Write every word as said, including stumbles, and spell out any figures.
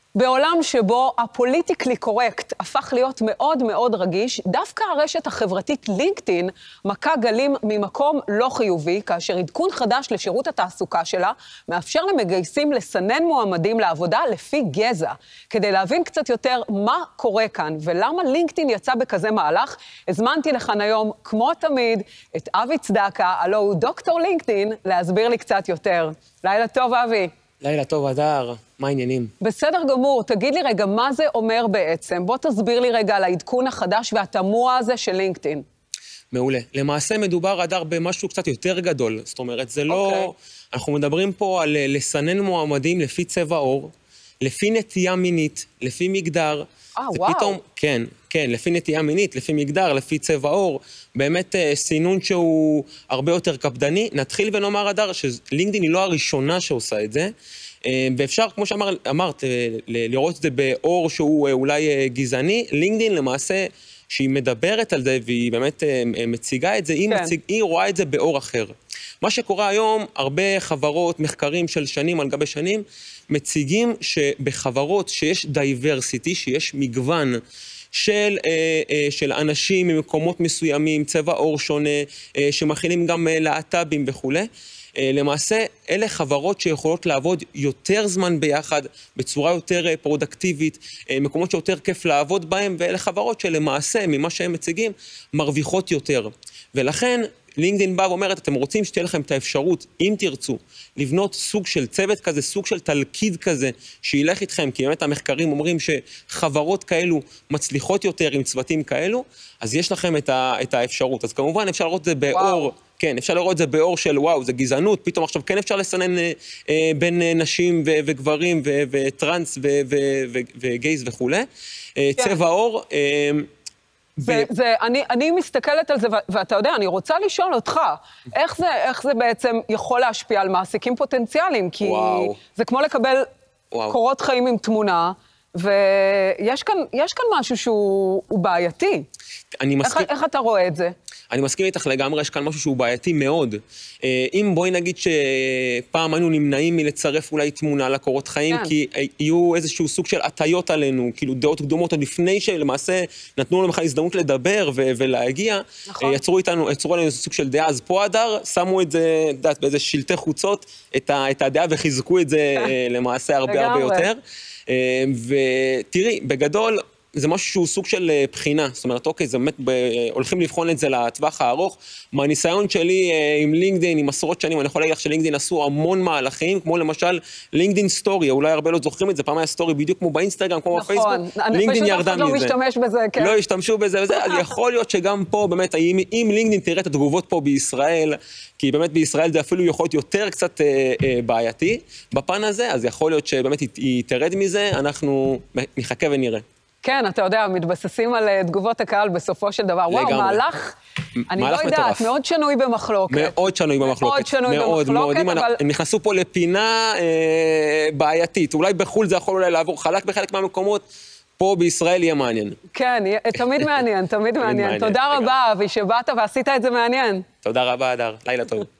בעולם שבו הפוליטיקלי קורקט הפך להיות מאוד מאוד רגיש, דווקא הרשת החברתית לינקדאין מכה גלים ממקום לא חיובי, כאשר עדכון חדש לשירות התעסוקה שלה מאפשר למגייסים לסנן מועמדים לעבודה לפי גזע. כדי להבין קצת יותר מה קורה כאן ולמה לינקדאין יצא בכזה מהלך, הזמנתי לכאן היום, כמו תמיד, את אבי צדקה, הלו הוא דוקטור לינקדאין, להסביר לי קצת יותר. לילה טוב, אבי. לילה טוב, אדר. מה העניינים? בסדר גמור, תגיד לי רגע, מה זה אומר בעצם? בוא תסביר לי רגע על העדכון החדש והתמוה הזה של לינקדאין. מעולה. למעשה מדובר, אדר, במשהו קצת יותר גדול. זאת אומרת, זה לא... Okay. אנחנו מדברים פה על לסנן מועמדים לפי צבע עור, לפי נטייה מינית, לפי מגדר. אה, וואו. פתאום, כן, כן, לפי נטייה מינית, לפי מגדר, לפי צבע עור. באמת סינון שהוא הרבה יותר קפדני. נתחיל ונאמר, אדר, שלינקדאין היא לא הראשונה שעושה את זה. ואפשר, כמו שאמרת, לראות את זה באור שהוא אולי גזעני. לינקדאין למעשה, שהיא מדברת על זה והיא באמת מציגה את זה, היא, כן. מציג, היא רואה את זה באור אחר. מה שקורה היום, הרבה חברות, מחקרים של שנים על גבי שנים, מציגים שבחברות שיש דייברסיטי, שיש מגוון של, של אנשים ממקומות מסוימים, צבע עור שונה, שמכילים גם להט"בים וכו'. למעשה, אלה חברות שיכולות לעבוד יותר זמן ביחד, בצורה יותר פרודקטיבית, מקומות שיותר כיף לעבוד בהם, ואלה חברות שלמעשה, ממה שהם מציגים, מרוויחות יותר. ולכן, לינקדאין בא ואומרת, אתם רוצים שתהיה לכם את האפשרות, אם תרצו, לבנות סוג של צוות כזה, סוג של תלכיד כזה, שילך איתכם, כי באמת המחקרים אומרים שחברות כאלו מצליחות יותר עם צוותים כאלו, אז יש לכם את, ה, את האפשרות. אז כמובן אפשר לראות את זה באור, וואו. כן, אפשר לראות את זה באור של וואו, זה גזענות, פתאום עכשיו כן אפשר לסנן אה, אה, בין אה, נשים ו- וגברים ו- וטרנס ו- ו- ו- וגייז וכו'. אה, כן. צבע עור... אה, זה, ו... זה, אני, אני מסתכלת על זה, ו- ואתה יודע, אני רוצה לשאול אותך, איך זה, איך זה בעצם יכול להשפיע על מעסיקים פוטנציאליים? כי וואו. זה כמו לקבל וואו. קורות חיים עם תמונה, ויש כאן, יש כאן משהו שהוא בעייתי. אני מסכים... איך, איך אתה רואה את זה? אני מסכים איתך לגמרי, יש כאן משהו שהוא בעייתי מאוד. אם בואי נגיד שפעם היינו נמנעים מלצרף אולי תמונה לקורות חיים, כן. כי יהיו איזשהו סוג של הטיות עלינו, כאילו דעות קדומות, עוד לפני שלמעשה נתנו לנו בכלל הזדמנות לדבר ו- ולהגיע, נכון. יצרו איתנו, יצרו עלינו סוג של דעה, אז פה אדר, שמו את זה, דעת, באיזה שלטי חוצות, את, ה- את הדעה וחיזקו את זה למעשה הרבה הרבה יותר. ותראי, בגדול, זה משהו שהוא סוג של בחינה, זאת אומרת, אוקיי, זה באמת, הולכים לבחון את זה לטווח הארוך. מהניסיון שלי עם לינקדאין, עם עשרות שנים, אני יכול להגיד לך שלינקדאין עשו המון מהלכים, כמו למשל לינקדאין סטורי, אולי הרבה לא זוכרים את זה, פעם היה סטורי בדיוק כמו באינסטגרם, כמו בפייסבוק, לינקדאין ירדה מזה. לא משתמש בזה, כן. לא השתמשו בזה וזה, אז יכול להיות שגם פה, באמת, אם לינקדאין תראה את התגובות פה בישראל, כי באמת בישראל זה אפילו יכול להיות יותר קצת בעייתי, בפן הזה, אז יכול להיות שבאמת היא תרד מזה, אנחנו נחכה ונראה. כן, אתה יודע, מתבססים על תגובות הקהל בסופו של דבר. וואו, מהלך, אני לא יודעת, מאוד שנוי במחלוקת. מאוד שנוי במחלוקת. מאוד שנוי במחלוקת, אבל... הם נכנסו פה לפינה בעייתית. אולי בחול זה יכול אולי לעבור חלק בחלק מהמקומות, פה בישראל יהיה מעניין. כן, תמיד מעניין, תמיד מעניין. תודה רבה, אבי, שבאת ועשית את זה מעניין. תודה רבה, אדר. לילה טוב.